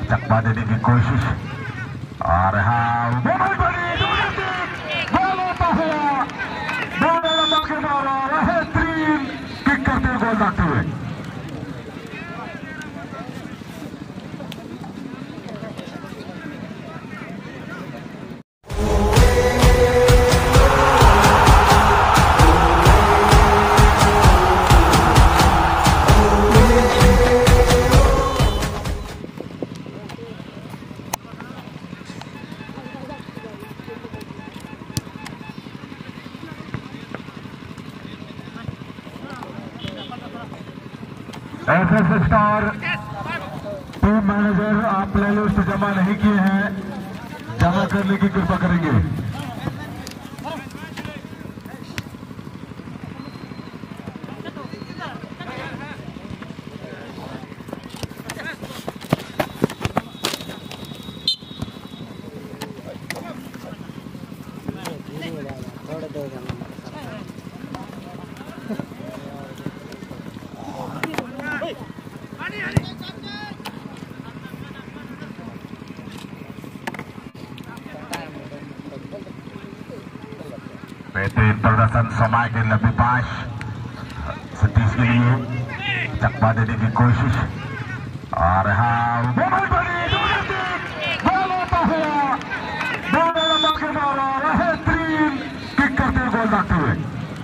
चकमा देने की कोशिश। और हाँ गोल होता हुआ के द्वारा बेहतरीन किक करते हुए गोल दागते हुए। एसएस स्टार टीम मैनेजर, आप प्ले लिस्ट जमा नहीं किए हैं, जमा करने की कृपा करेंगे। बेहतरीन प्रदर्शन समय के लंबी पास सतीश के लिए चकमा देने की कोशिश। और हाँ गोल होता हुआ के द्वारा बेहतरीन किक करते हुए गोल दागते हुए।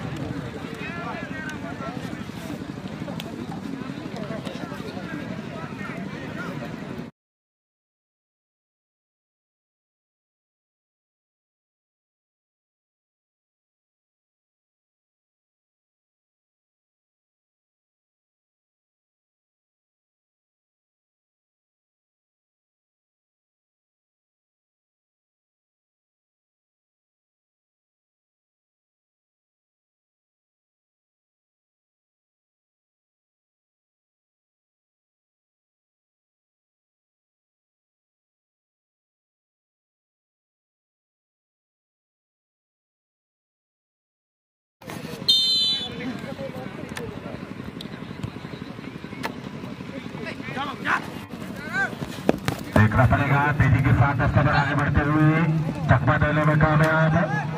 देखना पड़ेगा तेजी के साथ दस्ता पर आगे बढ़ते हुए चकमा देने में कामयाब।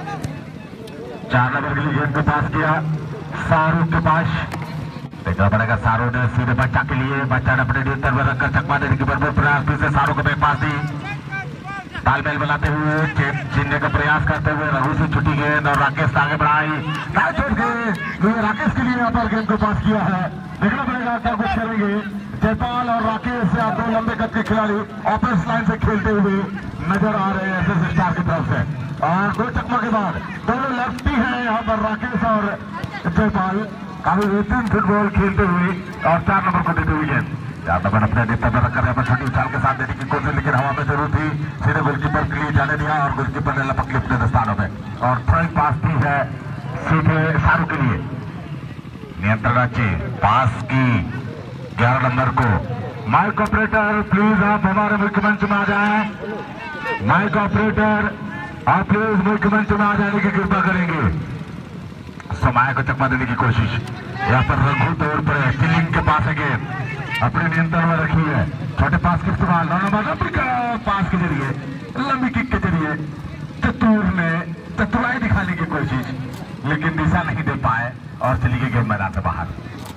4 नंबर के लिए गेंद को पास किया शाहरुख के पास। देखना पड़ेगा शाहरुख ने सीधे बच्चा के लिए, बच्चा ने अपने नियंत्रण में रखकर चकमा देने की भरपूर प्रयास, फिर से शाहरुख को बैक पास दी। तालमेल बनाते हुए छीनने का प्रयास करते हुए रघु से छुट्टी गेंद और राकेश आगे बढ़ाई। राकेश के लिए यहाँ पर गेंद को पास किया है। देखना पड़ेगा क्या कुछ करेंगे। जयपाल और राकेश या 2 लंबे कद के खिलाड़ी ऑफेंस लाइन से खेलते हुए नजर आ रहे हैं एसएस स्टार की तरफ से। और 2 चकमा के बाद दोनों लेफ्टी हैं यहाँ पर राकेश और जयपाल, काफी बेहतरीन फुटबॉल खेलते हुए और 4 नंबर को देते हुए गेंद। 4 नंबर अपने नेता में रखकर यहाँ पर छोटी उछाल के साथ देने की कोशिश, लेकिन हवा में जरूर थी, सीधे गोलकीपर के लिए जाने दिया और गोलकीपर ने लपक लिया अपने स्थानों में और थ्रोइंग पास दी है सीधे शाहरुख के लिए। नियंत्रण अच्छी पास की 11 नंबर को। माइक ऑपरेटर प्लीज आप हमारे मुख्य मंच में आ जाएं। माइक ऑपरेटर आप प्लीज मुख्य मंच में आ जाने की कृपा करेंगे। समय को चकमा देने की कोशिश, यहाँ पर रघु तौर पर स्टीलिंग के पास है गेंद, अपने नियंत्रण में रखी है। छोटे पास के इस्तेमाल, 9 नंबर पास के जरिए, लंबी किक के जरिए चतुर ने चतुराई दिखाने की कोशिश, लेकिन दिशा नहीं दे पाए और चली गई गेंद मैदान से बाहर।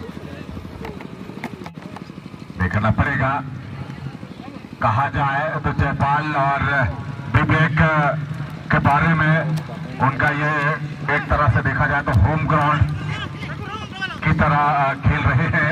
देखना पड़ेगा कहा जाए तो जयपाल और विवेक के बारे में, उनका ये एक तरह से देखा जाए तो होम ग्राउंड की तरह खेल रहे हैं।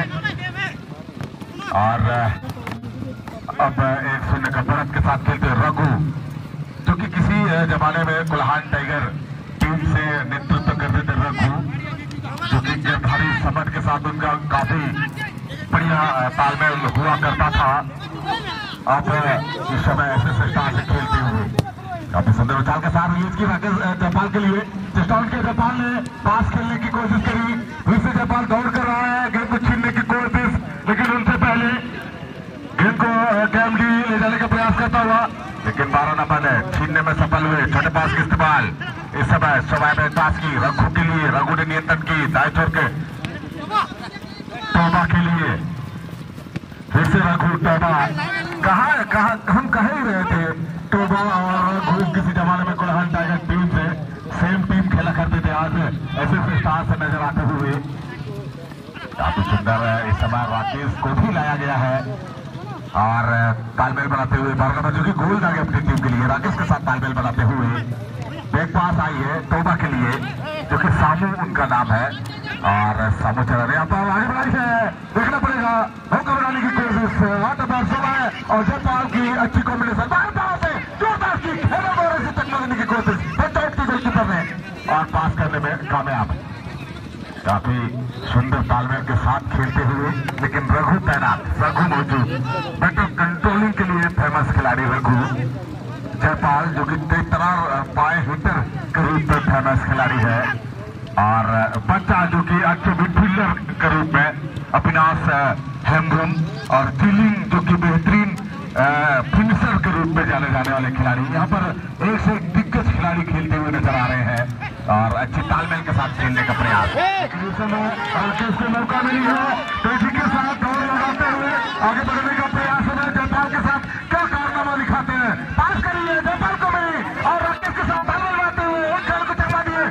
और अब 1-0 का बढ़त के साथ खेलते रघु, जो कि किसी जमाने में कुल्हान टाइगर टीम से नेतृत्व करते थे रघु, जो कि गिरधारी समझ के साथ उनका काफी बढ़िया तालमेल हुआ करता था। अब इस समय एसएस स्टार से खेलते हुए काफी सुंदर उछाल के साथ रिलीज की राकेश जयपाल के लिए। जस्टॉन के जयपाल ने पास खेलने की कोशिश करी, फिर से जयपाल दौड़ कर रहा है गेंद को छीनने की कोशिश, लेकिन उनसे पहले गेंद को कैमडी ले जाने का प्रयास करता हुआ, लेकिन 12 नंबर ने छीनने में सफल हुए। छोटे पास का इस्तेमाल इस समय में पास की रघु के लिए, रघु ने नियंत्रण की दाएं छोर के तोबा के लिए, फिर से रघु टोबा कहा हम कह ही रहे थे टोबा और रघु किसी जमाने में कोल्हान टाइगर टीम से सेम टीम खेला करते थे। आज ऐसे स्टार से नजर आते हुए काफी सुंदर इस समय राकेश को भी लाया गया है और तालमेल बनाते हुए 12 नंबर जो कि गोल दागे अपनी टीम के लिए राकेश के साथ तालमेल बनाते हुए बैक पास आई है टोबा के लिए जो कि सामू उनका नाम है और सामू चला रहे हैं। आगे बढ़ाई है, देखना पड़ेगा मौका बनाने की कोशिश है और जयपाल की अच्छी कॉम्बिनेशन से जोरदार की खेलों से टक्कर देने की कोशिश गोलकीपर ने और पास करने में कामयाब। काफी सुंदर तालमेल के साथ खेलते हुए लेकिन रघु तैनात, रघु मौजूद, बेटर कंट्रोलिंग के लिए फेमस खिलाड़ी रघु। जयपाल जो कि तेज पाए हिटर के रूप में फेमस खिलाड़ी है और बच्चा जो कि अच्छे मिडफील्डर के रूप में अविनाश हेम्ब्रम और जिलिंग जो कि बेहतरीन फिनिशर के रूप में जाने जाने वाले खिलाड़ी। यहाँ पर एक से एक दिग्गज खिलाड़ी खेलते हुए नजर आ रहे हैं और अच्छे तालमेल के साथ खेलने का प्रयास। इस समय राकेश को मौका मिली है तेजी के साथ दौड़ लगाते हुए आगे बढ़ने का प्रयास है। जयपाल के साथ क्या कारनामा दिखाते हैं, पास करिए जयपाल को भी और राकेश के साथ तालमेल लगाते हुए एक खेल को चलवा दिए,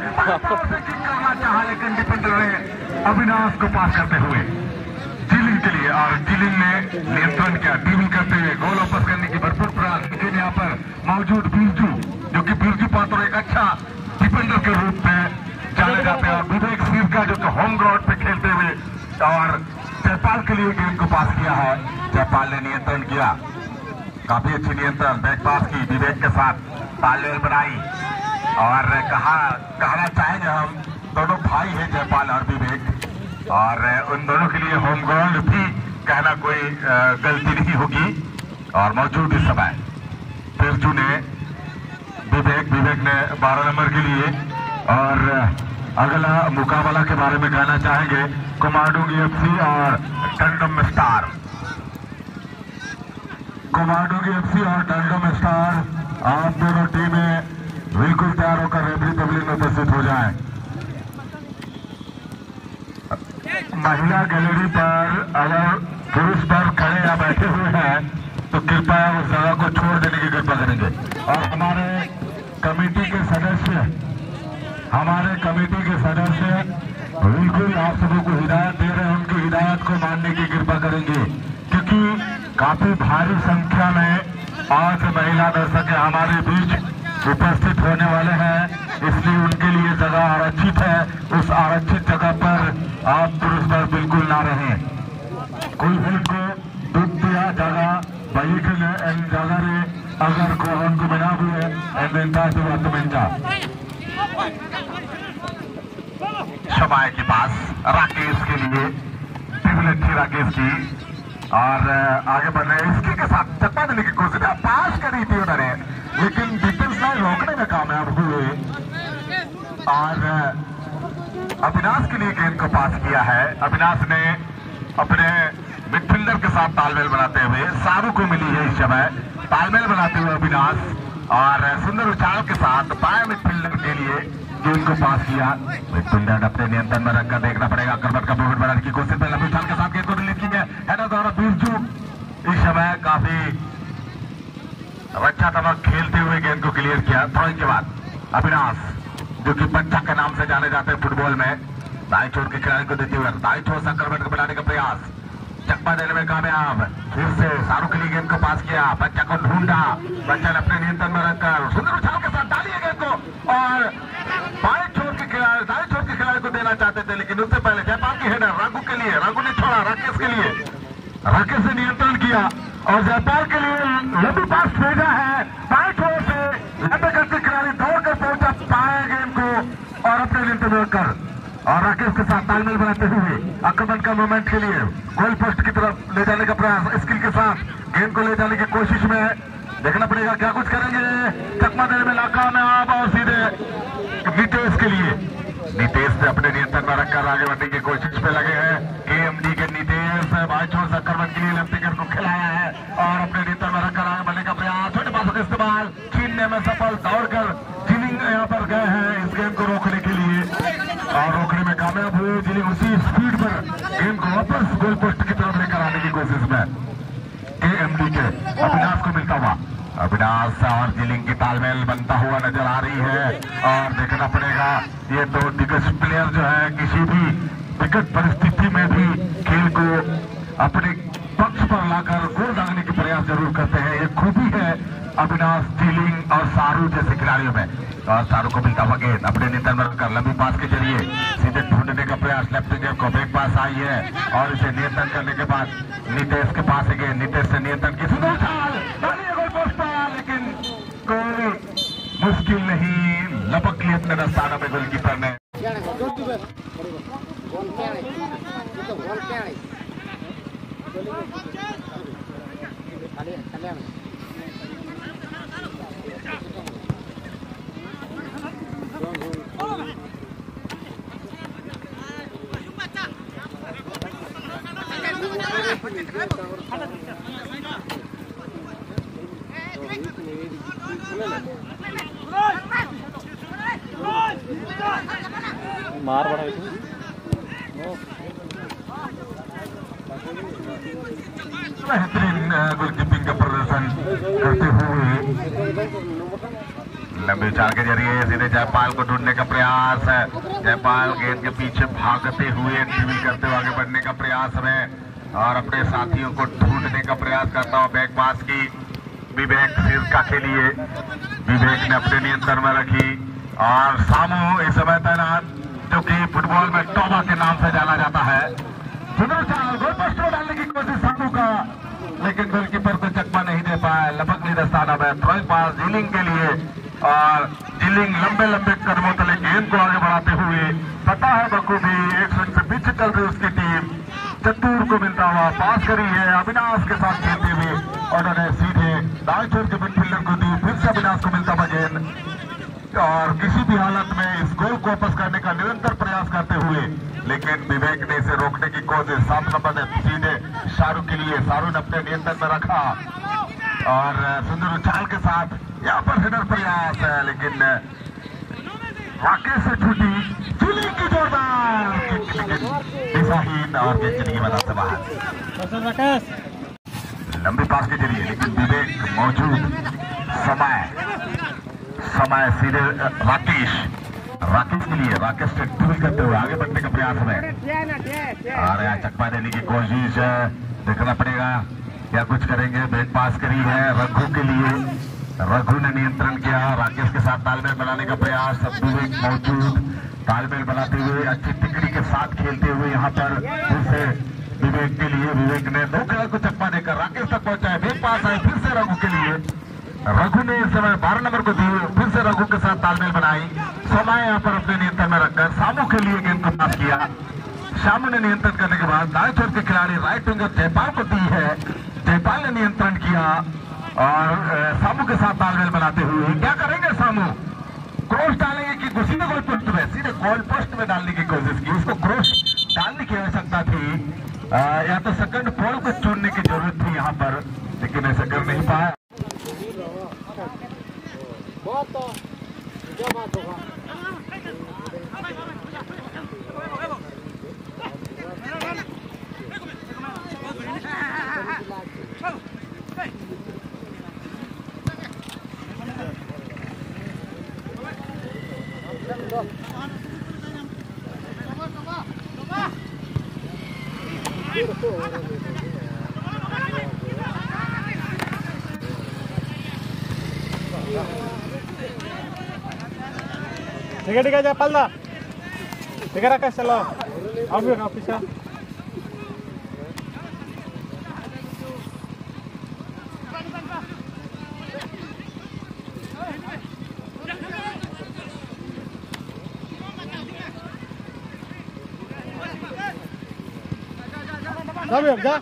करना चाहा लेकिन डिफेंडर ने अविनाश को पास करते हुए जिलिंग के लिए और जिलिंग ने नियंत्रण किया ड्रिबल करते हुए गोल वापस करने की भरपूर प्रयास। लेकिन यहाँ पर मौजूद बिरजू जो कि बिरजू पात्र एक अच्छा डिफेंडर के रूप में जाने जाते हैं और विवेक सिरका जो कि होम ग्राउंड पे खेलते हुए और जयपाल के लिए गेंद को पास किया है। जयपाल ने नियंत्रण किया, काफी अच्छी नियंत्रण बैक पास की विवेक के साथ तालमेल बनाई और कहना चाहेंगे हम दोनों भाई है जयपाल और विवेक और उन दोनों के लिए होम ग्राउंड भी कहना कोई गलती नहीं होगी। और मौजूद इस समय बिरजू ने विवेक ने 12 नंबर के लिए और अगला मुकाबला के बारे में कहना चाहेंगे कुमारडुंगी एफसी और डंडम स्टार। कुमारडुंगी एफसी और डंडम स्टार आप दोनों टीमें बिल्कुल तैयार होकर रेफरी पब्लिक में उपस्थित हो जाएं। महिला गैलरी पर अगर पुरुष पर खड़े या बैठे हुए हैं तो कृपया उस जगह को छोड़ देने की कृपा करेंगे और हमारे कमेटी के सदस्य बिल्कुल आप सबों को हिदायत दे रहे हैं, उनकी हिदायत को मानने की कृपा करेंगे क्योंकि काफी भारी संख्या में आज महिला दर्शक हमारे बीच उपस्थित होने वाले हैं, इसलिए उनके लिए जगह आरक्षित है। उस आरक्षित जगह पर आप पुरुष पर बिल्कुल ना रहें। कोई भी को दुख दिया जगह बाइक जगह अगर को उनको बना हुए शबाय के पास राकेश के लिए टेबल अच्छी राकेश की और आगे बढ़ रहे इसके के साथ चप्पा देने की कोशिश पास करी थी उन्होंने लेकिन डिफेंस लाइन रोकने में कामयाब हुए और अविनाश के लिए गेंद को पास किया है। अविनाश ने अपने मिडफील्डर के साथ तालमेल बनाते हुए सारू को मिली है इस समय तालमेल बनाते हुए अविनाश और सुंदर उछाल के साथ बाएं मिडफील्डर के लिए गेंद को पास किया। मिडफील्डर अपने नियंत्रण में रखकर देखना पड़ेगा करवट का पॉकेट बनाने की कोशिश में लंबी उछाल के साथ गेंद को रिलीज की है हेडर द्वारा बिरजू इस समय काफी अच्छा तमक खेलते हुए गेंद को क्लियर किया। थ्रोइंग के बाद अविनाश जो कि बच्चा के नाम से जाने जाते हैं फुटबॉल में दाई छोर के खिलाड़ी को देते हुए दाई छोर से करवट को बनाने का प्रयास चकमा देने में कामयाब। फिर से सारू के लिए गेंद को पास किया, बच्चा को ढूंढा, बच्चा ने अपने नियंत्रण में रखकर सुंदर उछाल के साथ डाली गेंद को और दाई छोर के खिलाड़ी को देना चाहते थे लेकिन उससे पहले जयपाल की हेडर रघु के लिए, रघु ने छोड़ा राकेश के लिए, राकेश ने नियंत्रण किया और जयपाल के लिए लंबी पास भेजा है दाई छोर से लंबे करते खिलाड़ी दौड़कर पहुंचा पाए गेंद को और अपने नियंत्रण में रखकर और राकेश के साथ तालमेल बनाते हुए आक्रमण का मोमेंट के लिए गोल पोस्ट की तरफ ले जाने का प्रयास स्किल के साथ गेंद को ले जाने की कोशिश में देखना पड़ेगा क्या कुछ करेंगे। चकमा देने में नाकामयाब और सीधे नितेश के लिए, नितेश ने अपने नियंत्रण में रखकर आगे बढ़ने की कोशिश में लगे हैं। केएमडी के नितेश भाई छोड़ आक्रमण के लिए लेफ्ट विकेट को खिलाया है और अपने नियंत्रण में रखकर आगे बढ़ने का प्रयास, छोटे पासों का इस्तेमाल छीनने में सफल, दौड़कर जिलिंग यहाँ पर गए हैं इस गेंद को रोकने के लिए और रोकने में कामयाब हुए। जिलिंग उसी स्पीड पर गेंद को वापस गोल पोस्ट की तरफ लेकर आने की कोशिश में को मिलता हुआ। अविनाश और जिलिंग की तालमेल बनता हुआ नजर आ रही है और देखना पड़ेगा ये दो दिग्गज प्लेयर जो है किसी भी विकट परिस्थिति में भी खेल को अपने पक्ष पर लाकर गोल दागने के प्रयास जरूर करते हैं। ये खूबी है अविनाश, जिलिंग और सारू जैसे खिलाड़ियों में। और सारू को मिलता हुआ गेंद अपने नियंत्रण में रखकर लंबी पास के जरिए सीधे ढूंढने का प्रयास, लेफ्ट विकेट को ब्रेक पास आई है और इसे नियंत्रण करने के बाद नितेश के पास है गेंद। नितेश से नियंत्रण की सुंदर चाल, गोल पोस्ट पर, लेकिन गोल मुश्किल नहीं, लपक लिया अपने रस्ताना में गोलकीपर ने। मार बड़ा बेहतरीन गोलकीपिंग का प्रदर्शन करते हुए लंबी चाल के जरिए सीधे जयपाल को ढूंढने का प्रयास है। जयपाल गेंद के पीछे भागते हुए ड्रिबल करते हुए आगे बढ़ने का प्रयास में और अपने साथियों को ढूंढने का प्रयास करता हुआ बैक पास की विवेक सिरका के लिए विवेक ने अपने नियंत्रण में रखी और सामू इस समय तैनात जो कि फुटबॉल में टोबा के नाम से जाना जाता है। सुंदर चाल, गोल पोस्ट में डालने की कोशिश सामू का, लेकिन गोलकीपर को चकमा नहीं दे पाया। लपकली दस्ताना में थ्रोइंग पास जिलिंग के लिए और जिलिंग लंबे लंबे कदमों तले गेंद को आगे बढ़ाते हुए पता है बखूबी एक स्विंग से पीछे चल रही उसकी टीम चतुर को मिलता हुआ पास करी है अविनाश के साथ खेलते हुए और उन्होंने सीधे दाएं छोर के मिडफील्डर को दी। फिर से अविनाश को मिलता हुआ गेंद और किसी भी हालत में इस गोल को वापस करने का निरंतर प्रयास करते हुए, लेकिन विवेक ने इसे रोकने की कोशिश 7 नंबर ने सीधे शाहरुख के लिए, शाहरुख ने अपने नियंत्रण में रखा और सुंदर उछाल के साथ यहाँ पर हेडर प्रयास है, लेकिन राकेश से छूटी जिली की जोरदार दिशाहीन और गेंद की मदद से बाहर लंबी पास के जरिए, लेकिन विवेक मौजूद। समय सीधे राकेश के लिए, राकेश से ड्रिबल करते हुए आगे बढ़ने का प्रयास में और यहाँ चकमा देने की कोशिश देखना पड़ेगा क्या कुछ करेंगे। बैक पास करी है रघु के लिए, रघु ने नियंत्रण किया, राकेश के साथ तालमेल बनाने का प्रयास, विवेक मौजूद तालमेल बनाते हुए अच्छी टिकड़ी के साथ खेलते हुए यहाँ पर फिर से विवेक के लिए, विवेक ने 2 खिलाड़ी को चकमा देकर राकेश तक पहुंचा है। बैक पास आए फिर से रघु के लिए, रघु ने इस समय 12 नंबर को दी, फिर से रघु के साथ तालमेल बनाई। समय यहाँ पर अपने नियंत्रण में रखकर सामू के लिए गेंद को पास किया। शामू ने नियंत्रण करने के बाद दाएं छोर के खिलाड़ी राइट विंगर जयपाल को दी है, जयपाल ने नियंत्रण किया और सामू के साथ तालमेल बनाते हुए क्या करेंगे सामू, क्रॉस डालेंगे कि सीधे गोल पोस्ट में, सीधे गोल पोस्ट में डालने की कोशिश की। उसको क्रॉस डालने की आवश्यकता थी या तो सेकंड बॉल को चुनने की जरूरत थी यहाँ पर, लेकिन ऐसा कर नहीं पाया। ठीक है जयपाल दा, ठीक है राकेश चलो अब ऑफिस जा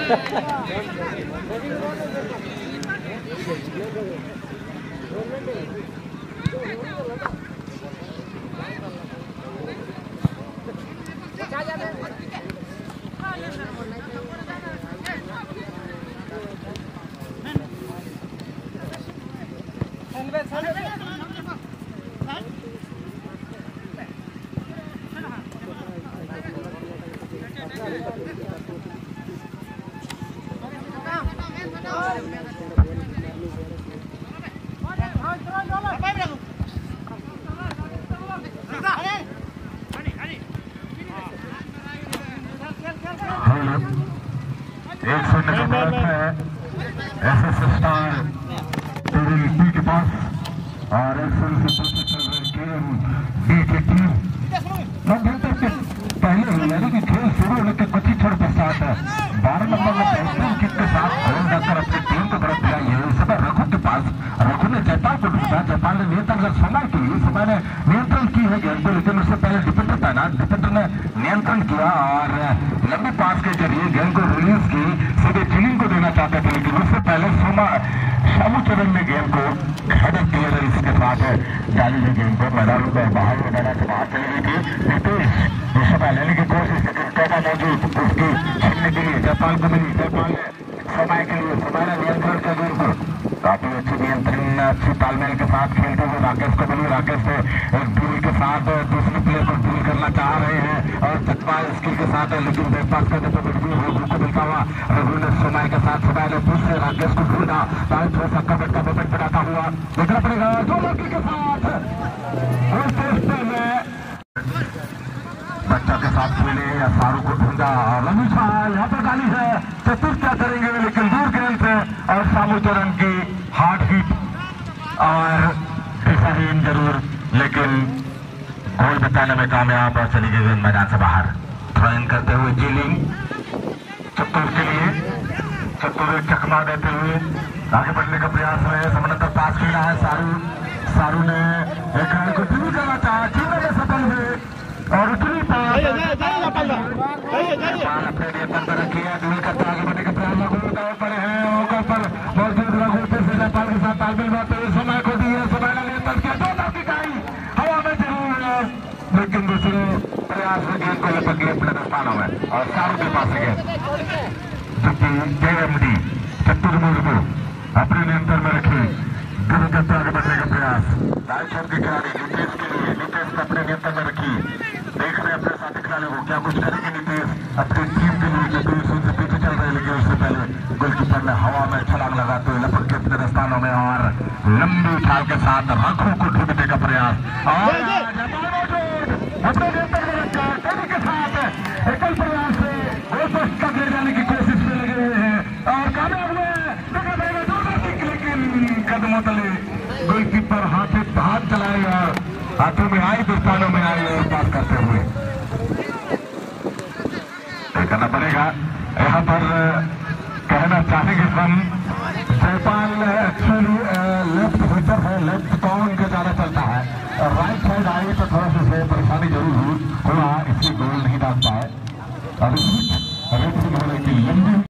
नियंत्रण किया और लंबे पास के जरिए गेंद को रिलीज की, सीधे चिलिंग को देना चाहते थे, लेकिन उससे पहले शामू चरण ने गेंद को हेडर क्लियरेंस के साथ डाली हुई गेंद को मैदान में बाहर मैदान से बाहर चली गई थी। नितेश ये समय लेने की कोशिश, लेकिन टोबा मौजूद उसकी छीनने के लिए जयपाल को मिली। जयपाल ने समय के लिए समय नियंत्रण का गेंद को काफी अच्छी नियंत्रण, अच्छी तालमेल के साथ खेलते हुए राकेश को मिली। राकेश से एक ड्रिल के साथ दूसरे प्लेयर को ड्रिल करना चाह रहे हैं और चकमा स्किल के साथ है, लेकिन बैक पास करने पर मजबूर रघु को मिलता हुआ रघु ने समय के साथ समय ने फिर से राकेश को ढूंढा, थोड़ा सा कबड्डी का मोमेंट बनाता हुआ देखना पड़ेगा दो लड़की के साथ बच्चा के साथ खेले या सारू को ढूंढा और रमीशा यहाँ पर गाली है, चतुर क्या करेंगे, लेकिन दूर गेंद से और शामू चरण की हार्ड हिट और दिशाहीन जरूर, लेकिन गोल बचाने में कामयाब और चली गई गेंद मैदान से बाहर। थ्रो इन करते हुए जीलिंग चतुर के लिए, चतुर चकमा देते हुए आगे बढ़ने का प्रयास है। समानांतर पास खेला है सारू ने एक रन को ड्रिल करना चाहा, छीनने में सफल हुए और उतनी अपने नियंत्रण पर रखी है। ड्रिल करते आगे बढ़ने का प्रयास रघु पड़े हैं मौके पर मौजूद रघु फिर से जयपाल के साथ तालमेल बनाते हुए समय को दी है, समय ने नियंत्रण किया, दो लाख इकाई हवा में जरूर है, लेकिन दूसरे प्रयास में गेंद को लपक गए अपने दस्तानों में और सारू के पास गेंद चतुर मुर्मू अपने नियंत्रण में रखी, ड्रिल करते आगे बढ़ने का प्रयास। राइट साइड के खिलाड़ी नितेश के लिए, नितेश को अपने नियंत्रण में रखी, देख रहे अपने साथी खिलाड़ी को क्या कुछ करेंगे नितेश अपनी टीम के लिए, जो दूर से पीछे चल रहे, लेकिन उससे पहले गोलकीपर ने हवा में छलांग लगाते हुए लपक के अपने दस्तानों में और लंबी उछाल के साथ रघु को ढूंढने का प्रयास और अपने नियंत्रण में रखकर तेजी के साथ एकल प्रयास से गोल पोस्ट तक ले जाने की कोशिश में लगे हुए हैं और कामयाब हुए। देखा जाएगा दोनों किक, लेकिन कदमों तले गोलकीपर हाथ चलाए और हाथों में आई, दस्तानों में आई और पास करते हुए करना पड़ेगा। यहाँ पर कहना चाहेंगे हम जयपाल